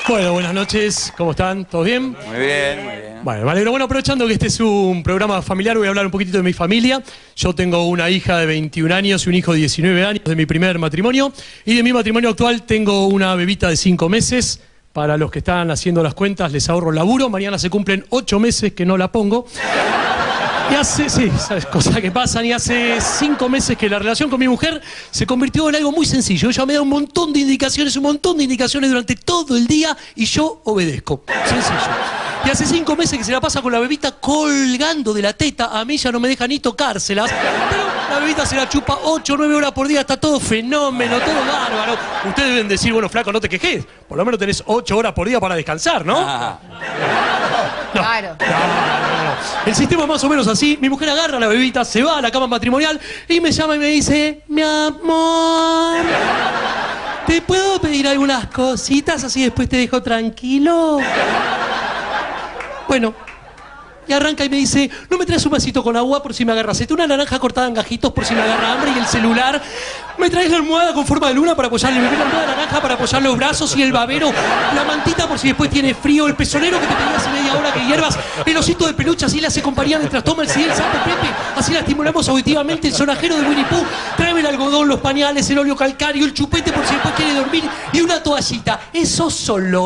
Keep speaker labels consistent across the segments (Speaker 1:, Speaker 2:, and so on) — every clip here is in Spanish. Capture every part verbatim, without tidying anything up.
Speaker 1: Bueno, buenas noches, ¿cómo están? ¿Todos bien?
Speaker 2: Muy bien, muy bien.
Speaker 1: Bueno, me alegro. Bueno, aprovechando que este es un programa familiar, voy a hablar un poquitito de mi familia. Yo tengo una hija de veintiún años y un hijo de diecinueve años de mi primer matrimonio. Y de mi matrimonio actual tengo una bebita de cinco meses. Para los que están haciendo las cuentas, les ahorro laburo. Mañana se cumplen ocho meses que no la pongo. Y hace, sí, sabes, cosas que pasan, y hace cinco meses que la relación con mi mujer se convirtió en algo muy sencillo. Ella me da un montón de indicaciones, un montón de indicaciones durante todo el día y yo obedezco. Sencillo. Y hace cinco meses que se la pasa con la bebita colgando de la teta. A mí ya no me deja ni tocárselas. Pero la bebita se la chupa ocho o nueve horas por día. Está todo fenómeno, todo bárbaro. Ustedes deben decir, bueno, flaco, no te quejes. Por lo menos tenés ocho horas por día para descansar, ¿no?
Speaker 2: Ah.
Speaker 1: No,
Speaker 3: Claro.
Speaker 1: no, no, no. El sistema es más o menos así. Mi mujer agarra a la bebita, se va a la cama matrimonial y me llama y me dice: mi amor, ¿te puedo pedir algunas cositas así después te dejo tranquilo? Bueno, y arranca y me dice: ¿no me traes un vasito con agua por si me agarra sed? Una naranja cortada en gajitos por si me agarra hambre, y el celular. ¿Me traes la almohada con forma de luna para apoyarle? ¿Me traes la almohada naranja para apoyar los brazos y el babero? La mantita por si después tiene frío, el pezonero que te pedí hace media hora que hierbas, el osito de peluche así le hace compañía mientras toma el C D, el sapo Pepe, así la estimulamos auditivamente, el sonajero de Winnie Pooh. Tráeme el algodón, los pañales, el óleo calcáreo, el chupete por si después quiere dormir, y una toallita. Eso solo.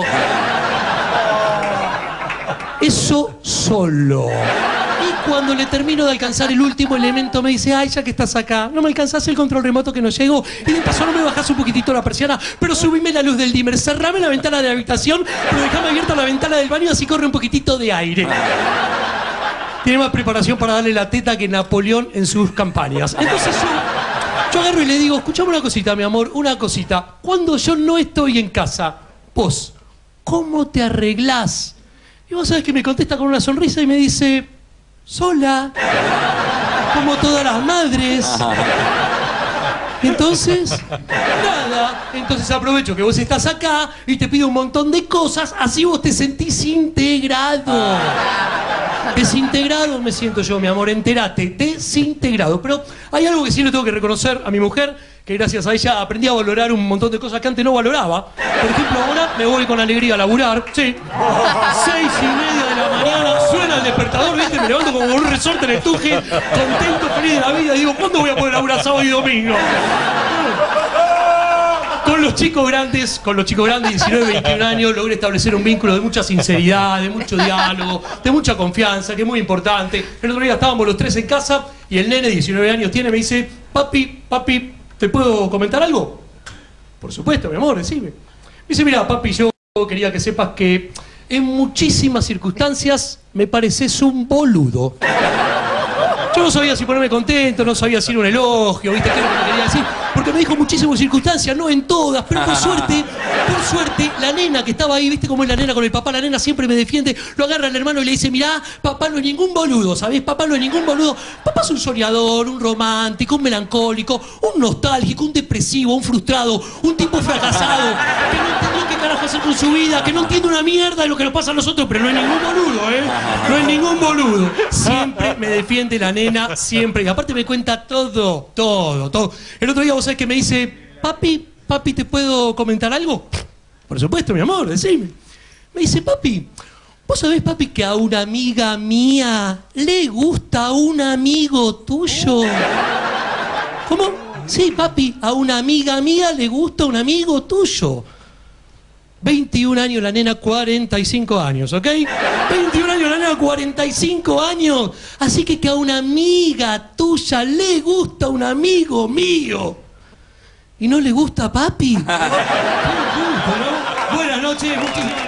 Speaker 1: Eso solo. Y cuando le termino de alcanzar el último elemento me dice: ay, ya que estás acá, ¿no me alcanzás el control remoto que no llego? Y de paso, ¿no me bajás un poquitito la persiana? Pero subime la luz del dimmer, cerrame la ventana de la habitación, pero dejame abierta la ventana del baño, así corre un poquitito de aire. Tiene más preparación para darle la teta que Napoleón en sus campañas. Entonces yo, yo agarro y le digo: escuchame una cosita, mi amor, una cosita. Cuando yo no estoy en casa, vos, ¿cómo te arreglás? Y vos sabés que me contesta con una sonrisa y me dice: sola, como todas las madres. Entonces, nada, entonces aprovecho que vos estás acá y te pido un montón de cosas, así vos te sentís integrado. Desintegrado me siento yo, mi amor, entérate, desintegrado. Pero hay algo que sí le tengo que reconocer a mi mujer, que gracias a ella aprendí a valorar un montón de cosas que antes no valoraba. Por ejemplo, ahora me voy con alegría a laburar, sí. Seis y media de la mañana, suena el despertador, ¿viste? Me levanto como un resorte en el tuje, contento, feliz de la vida, y digo: ¿cuándo voy a poder laburar sábado y domingo? Con los chicos grandes, con los chicos grandes, diecinueve, veintiún años, logré establecer un vínculo de mucha sinceridad, de mucho diálogo, de mucha confianza, que es muy importante. El otro día estábamos los tres en casa y el nene, diecinueve años tiene, me dice: papi, papi, ¿te puedo comentar algo? Por supuesto, mi amor, decime. Me dice: mira, papi, yo quería que sepas que en muchísimas circunstancias me pareces un boludo. Yo no sabía si ponerme contento, no sabía si era un elogio, ¿viste? ¿Qué es lo que me quería decir? Porque me dijo muchísimas circunstancias, no en todas, pero por suerte, por suerte, la nena que estaba ahí, ¿viste cómo es la nena con el papá? La nena siempre me defiende, lo agarra el hermano y le dice: mirá, papá no es ningún boludo, ¿sabés? Papá no es ningún boludo. Papá es un soñador, un romántico, un melancólico, un nostálgico, un depresivo, un frustrado, un tipo fracasado, que no entendió qué carajo hacer con su vida, que no entiende una mierda de lo que nos pasa a nosotros, pero no es ningún boludo, ¿eh? No es ningún boludo. Siempre me defiende la nena, siempre. Y aparte me cuenta todo, todo, todo. El otro día, vos sabés que me dice: papi, papi, ¿te puedo comentar algo? Por supuesto, mi amor, decime. Me dice: papi, ¿vos sabés, papi, que a una amiga mía le gusta un amigo tuyo? ¿Cómo? Sí, papi, a una amiga mía le gusta un amigo tuyo. veintiún años la nena, cuarenta y cinco años, ¿ok? veintiún años la nena, cuarenta y cinco años. Así que que a una amiga tuya le gusta un amigo mío. ¿Y no le gusta a papi? Buenas noches, muchísimas